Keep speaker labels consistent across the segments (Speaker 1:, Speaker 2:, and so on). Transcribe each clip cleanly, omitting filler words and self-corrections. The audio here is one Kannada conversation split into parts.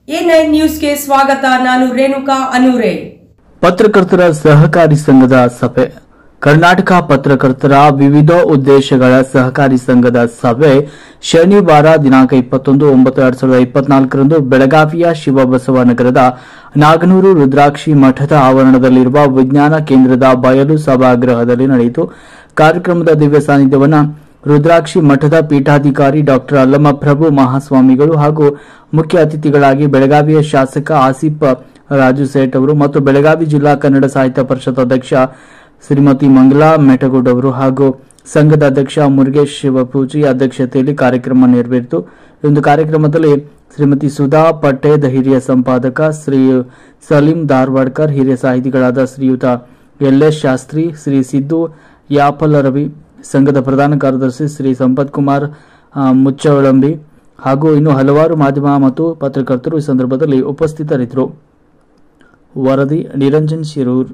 Speaker 1: A9 ನ್ಯೂಸ್ಗೆ ಸ್ವಾಗತ. ನಾನು ರೇಣುಕಾ ಅನೂರೆ.
Speaker 2: ಪತ್ರಕರ್ತರ ಸಹಕಾರಿ ಸಂಘದ ಸಭೆ. ಕರ್ನಾಟಕ ಪತ್ರಕರ್ತರ ವಿವಿಧ ಉದ್ದೇಶಗಳ ಸಹಕಾರಿ ಸಂಘದ ಸಭೆ ಶನಿವಾರ ದಿನಾಂಕ 21/9/2024 ಬೆಳಗಾವಿಯ ಶಿವಬಸವ ನಗರದ ನಾಗನೂರು ರುದ್ರಾಕ್ಷಿ ಮಠದ ಆವರಣದಲ್ಲಿರುವ ವಿಜ್ಞಾನ ಕೇಂದ್ರದ ಬಯಲು ಸಭಾಗೃಹದಲ್ಲಿ ನಡೆಯಿತು. ಕಾರ್ಯಕ್ರಮದ ದಿವ್ಯ ಸಾನ್ನಿಧ್ಯವನ್ನು ರುದ್ರಾಕ್ಷಿ ಮಠದ ಪೀಠಾಧಿಕಾರಿ ಡಾಕ್ಟರ್ ಅಲ್ಲಮಪ್ರಭು ಮಹಾಸ್ವಾಮಿಗಳು ಹಾಗೂ ಮುಖ್ಯ ಅತಿಥಿಗಳಾಗಿ ಬೆಳಗಾವಿಯ ಶಾಸಕ ಆಸಿಫ್ ರಾಜು ಸೇಠ್ ಅವರು ಮತ್ತು ಬೆಳಗಾವಿ ಜಿಲ್ಲಾ ಕನ್ನಡ ಸಾಹಿತ್ಯ ಪರಿಷತ್ ಅಧ್ಯಕ್ಷ ಶ್ರೀಮತಿ ಮಂಗಲಾ ಮೆಟಗುಡ್ ಅವರು ಹಾಗೂ ಸಂಘದ ಅಧ್ಯಕ್ಷ ಮುರುಗೇಶ್ ಶಿವಪೂಜಿ ಅಧ್ಯಕ್ಷತೆಯಲ್ಲಿ ಕಾರ್ಯಕ್ರಮ ನೆರವೇರಿತು. ಈ ಒಂದು ಕಾರ್ಯಕ್ರಮದಲ್ಲಿ ಶ್ರೀಮತಿ ಸುಧಾ ಪಟ್ಟೇದ್, ಹಿರಿಯ ಸಂಪಾದಕ ಶ್ರೀ ಸಲೀಂ ಧಾರವಾಡ್ಕರ್, ಹಿರಿಯ ಸಾಹಿತಿಗಳಾದ ಶ್ರೀಯುತ ಎಲ್.ಎಸ್. ಶಾಸ್ತ್ರಿ, ಶ್ರೀ ಸಿದ್ದು ಯಾಪಲರವಿ, ಸಂಘದ ಪ್ರಧಾನ ಕಾರ್ಯದರ್ಶಿ ಶ್ರೀ ಸಂಪತ್ ಕುಮಾರ್ ಮುಚ್ಚವಳಂಬಿ ಹಾಗೂ ಇನ್ನು ಹಲವಾರು ಮಾಧ್ಯಮ ಮತ್ತು ಪತ್ರಕರ್ತರು ಈ ಸಂದರ್ಭದಲ್ಲಿ ಉಪಸ್ಥಿತರಿದ್ದರು. ವರದಿ ನಿರಂಜನ್ ಶಿರೂರ್.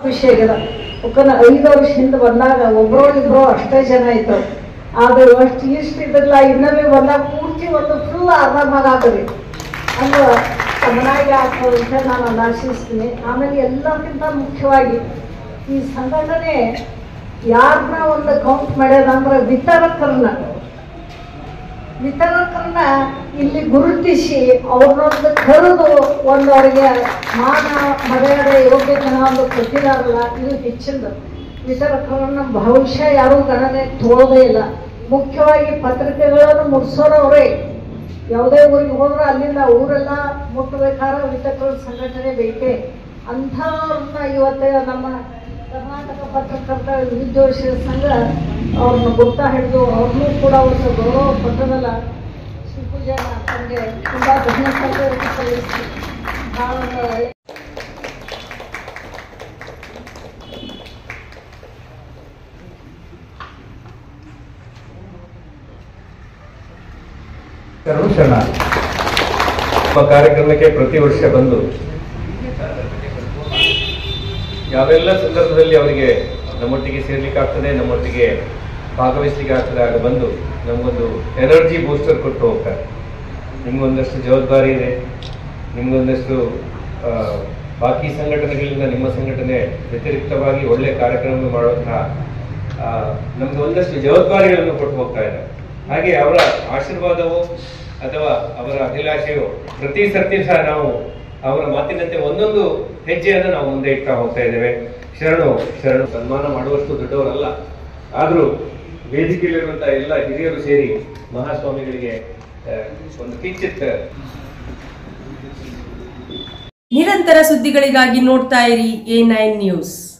Speaker 3: 5 ವರ್ಷದಿಂದ ಬಂದಾಗ ಒಬ್ಬರೋ ಅಷ್ಟೇ ಜನ ಇದ್ರು. ಆದ್ರೆ ಅಷ್ಟು ಇಷ್ಟ ಇದ್ರಲ್ಲ, ಇನ್ನೊಮ್ಮೆ ಬಂದಾಗ ಪೂರ್ತಿ ಒಂದು ಫುಲ್ ಆರಾಮಾಗ್ರಿ ಅಂದ್ರೆ ಚೆನ್ನಾಗಿ ಆಗ್ತದೆ ಅಂತ ನಾನು ಆಶಿಸ್ತೀನಿ. ಆಮೇಲೆ ಎಲ್ಲಕ್ಕಿಂತ ಮುಖ್ಯವಾಗಿ ಈ ಸಂಘಟನೆ ಯಾರನ್ನ ಒಂದು ಕೌಂಟ್ ಮಾಡ್ಯದಂದ್ರೆ ವಿತರಕರನ್ನ ಇಲ್ಲಿ ಗುರುತಿಸಿ ಅವ್ರನ್ನೊಂದು ಕರೆದು ಒಂದು ಅವರಿಗೆ ಮಾನ ಮರ್ಯಾದೆ ಯೋಗ್ಯತನ ಒಂದು ಕೊಟ್ಟಿದಾರಲ್ಲ, ಇದು ಹೆಚ್ಚಿಂದ. ವಿತರಕರನ್ನ ಬಹುಶಃ ಯಾರೂ ಗಣನೆ ತೋಳೋದೇ ಇಲ್ಲ. ಮುಖ್ಯವಾಗಿ ಪತ್ರಿಕೆಗಳನ್ನು ಮುಟ್ಸೋರವರೇ. ಯಾವುದೇ ಊರಿಗೆ ಹೋದ್ರೆ ಅಲ್ಲಿಂದ ಊರೆಲ್ಲ ಮುಟ್ಟಬೇಕಾದ್ರೆ ವಿತರಕರ ಸಂಘಟನೆ ಬೇಕೇ. ಅಂಥವ್ರನ್ನ ಇವತ್ತೇ ನಮ್ಮ ಕರ್ನಾಟಕ ಪತ್ರಕರ್ತರ ವಿದ್ಯೋಷ ಸಂಘ ಅವ್ರನ್ನ ಗುರ್ತ ಹಿಡಿದು ಅವ್ರನ್ನೂ ಕೂಡ ಒಂದು ಗೌರವ ಪತ್ರದಲ್ಲ ಶ್ರೀಪೂಜೆ ತಮಗೆ ತುಂಬ ಧನ್ಯವಾದ ಸಲ್ಲಿಸ್ತೀನಿ. ಭಾಳ
Speaker 4: ಕಾರ್ಯಕ್ರಮಕ್ಕೆ ಪ್ರತಿ ವರ್ಷ ಬಂದು ಯಾವೆಲ್ಲ ಸಂದರ್ಭದಲ್ಲಿ ಅವರಿಗೆ ನಮ್ಮೊಟ್ಟಿಗೆ ಸೇರ್ಲಿಕ್ಕೆ ಆಗ್ತದೆ, ನಮ್ಮೊಟ್ಟಿಗೆ ಭಾಗವಹಿಸ್ಲಿಕ್ಕೆ ಆಗ್ತದೆ, ಆಗ ಬಂದು ನಮಗೊಂದು ಎನರ್ಜಿ ಬೂಸ್ಟರ್ ಕೊಟ್ಟು ಹೋಗ್ತಾರೆ. ನಿಮ್ಗೊಂದಷ್ಟು ಜವಾಬ್ದಾರಿ ಇದೆ, ನಿಮ್ಗೊಂದಷ್ಟು ಬಾಕಿ ಸಂಘಟನೆಗಳಿಂದ ನಿಮ್ಮ ಸಂಘಟನೆ ವ್ಯತಿರಿಕ್ತವಾಗಿ ಒಳ್ಳೆ ಕಾರ್ಯಕ್ರಮ ಮಾಡುವಂತಹ ನಮ್ಗೆ ಒಂದಷ್ಟು ಜವಾಬ್ದಾರಿಗಳನ್ನು ಕೊಟ್ಟು ಹೋಗ್ತಾ ಇದ್ದಾರೆ. ಹಾಗೆ ಅವರ ಆಶೀರ್ವಾದವು ಅಥವಾ ಅವರ ಅಭಿಲಾಷೆಯು ಪ್ರತಿ ಸರ್ತಿ ಸಹ ನಾವು ಅವರ ಮಾತಿನಂತೆ ಒಂದೊಂದು ಹೆಜ್ಜೆಯನ್ನು ನಾವು ಮುಂದೆ ಇಡ್ತಾ ಹೋಗ್ತಾ ಇದ್ದೇವೆ. ಶರಣು ಸನ್ಮಾನ ಮಾಡುವಷ್ಟು ದೊಡ್ಡವರಲ್ಲ, ಆದರೂ ವೇದಿಕೆಯಲ್ಲಿರುವಂತಹ ಎಲ್ಲ ಹಿರಿಯರು ಸೇರಿ ಮಹಾಸ್ವಾಮಿಗಳಿಗೆ ಒಂದು ಕಿಂಚಿತ್.
Speaker 1: ನಿರಂತರ ಸುದ್ದಿಗಳಿಗಾಗಿ ನೋಡ್ತಾ ಇರಿ A9 ನ್ಯೂಸ್.